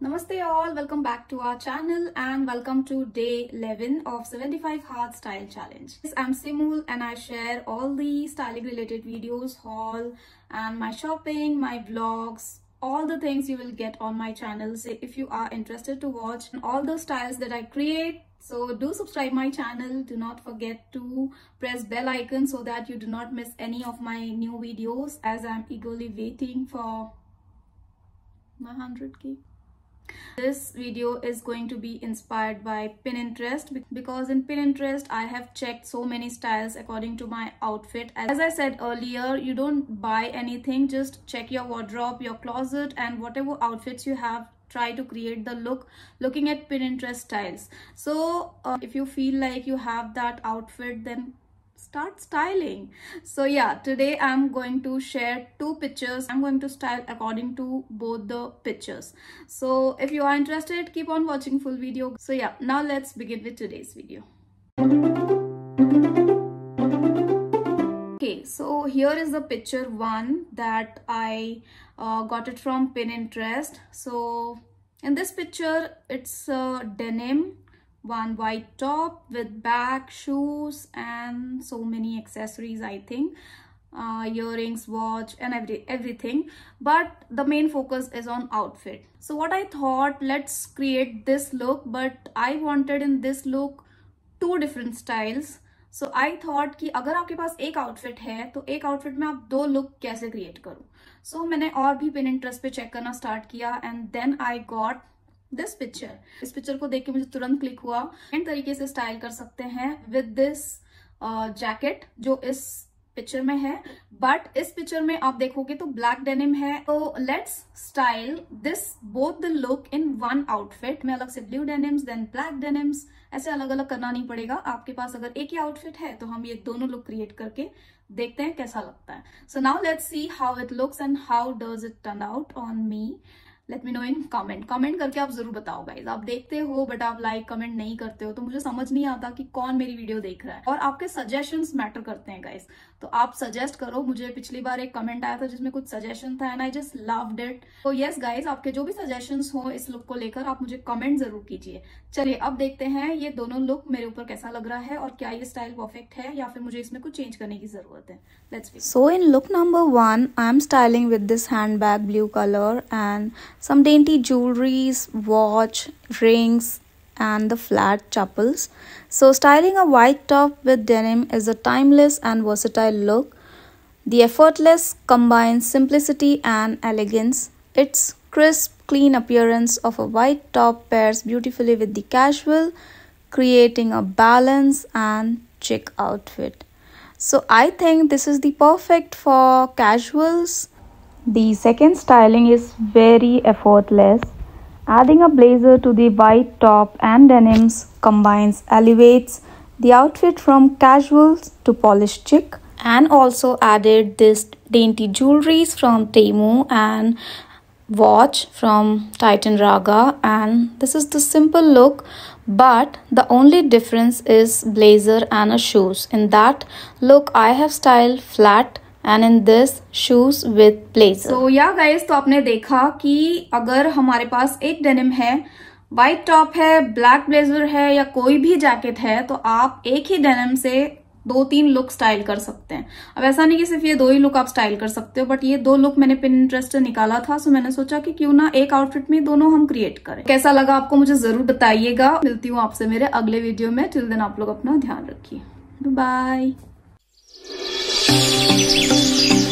Namaste all, welcome back to our channel and welcome to day 11 of 75 Hard Style Challenge. I'm Simul and I share all the styling related videos, haul and my shopping, my vlogs, all the things you will get on my channel. So if you are interested to watch all the styles that I create, so do subscribe my channel. Do not forget to press bell icon so that you do not miss any of my new videos, as I'm eagerly waiting for my 100k. This video is going to be inspired by Pinterest, because in Pinterest I have checked so many styles according to my outfit. As I said earlier, you don't buy anything, just check your wardrobe, your closet, and whatever outfits you have, try to create the look looking at Pinterest styles. So if you feel like you have that outfit, then start styling. So yeah, today I'm going to share two pictures. I'm going to style according to both the pictures. So if you are interested, keep on watching full video. So yeah, now let's begin with today's video. Okay, so here is the picture one that I got it from Pinterest. So in this picture, it's a denim, one white top with bag, shoes, and so many accessories, I think, earrings, watch, and everything. But the main focus is on outfit. So what I thought, let's create this look, but I wanted in this look two different styles. So I thought कि अगर आपके पास एक outfit है तो एक outfit में आप दो लुक कैसे क्रिएट करो. So मैंने और भी Pinterest पे चेक करना स्टार्ट किया and then I got this picture. इस पिक्चर को देख के मुझे तुरंत क्लिक हुआ. एंड तरीके से स्टाइल कर सकते हैं विद दिस जैकेट जो इस पिक्चर में है. बट इस पिक्चर में आप देखोगे तो ब्लैक डेनिम है. तो let's style this both the look in one outfit. में अलग से blue denims, then black denims, ऐसे अलग अलग करना नहीं पड़ेगा. आपके पास अगर एक ही आउटफिट है तो हम ये दोनों लुक क्रिएट करके देखते हैं कैसा लगता है. So now let's see how it looks and how does it turn out on me. Let me know in comment करके आप जरूर बताओ गाइज. आप देखते हो बट आप लाइक कमेंट नहीं करते हो तो मुझे समझ नहीं आता कि कौन मेरी वीडियो देख रहा है. और आपके सजेशंस मैटर करते हैं गाइज, तो आप सजेस्ट करो. मुझे पिछली बार एक कमेंट आया था जिसमें कुछ सजेशन था and I just loved it. तो यस गाइज, आपके जो भी सजेशंस हो इस लुक को लेकर आप मुझे कमेंट जरूर कीजिए. चलिए अब देखते हैं ये दोनों लुक मेरे ऊपर कैसा लग रहा है और क्या ये स्टाइल परफेक्ट है या फिर मुझे इसमें कुछ चेंज करने की जरूरत है. Let's see. So in look number 1 I am styling with this handbag blue colour and some dainty jewelries, watch, rings, and the flat chappals. So styling a white top with denim is a timeless and versatile look. The effortless combines simplicity and elegance. Its crisp, clean appearance of a white top pairs beautifully with the casual, creating a balanced and chic outfit. So I think this is the perfect for casuals. The second styling is very effortless. Adding a blazer to the white top and denims elevates the outfit from casuals to polished chic. And also added this dainty jewelries from Temu and watch from Titan Raga. And this is the simple look, but the only difference is blazer and a shoes. In that look I have styled flat and in this shoes with blazer. So yeah guys, तो आपने देखा कि अगर हमारे पास एक denim है, white top है, black blazer है या कोई भी जैकेट है तो आप एक ही डेनिम से 2-3 लुक स्टाइल कर सकते हैं. अब ऐसा नहीं कि सिर्फ ये दो ही लुक आप स्टाइल कर सकते हो, बट ये दो लुक मैंने Pinterest से निकाला था. सो मैंने सोचा कि क्यों ना एक आउटफिट में दोनों हम क्रिएट करें. कैसा लगा आपको मुझे जरूर बताइएगा. मिलती हूँ आपसे मेरे अगले वीडियो में. टिल देन आप लोग अपना ध्यान रखिए. बाय.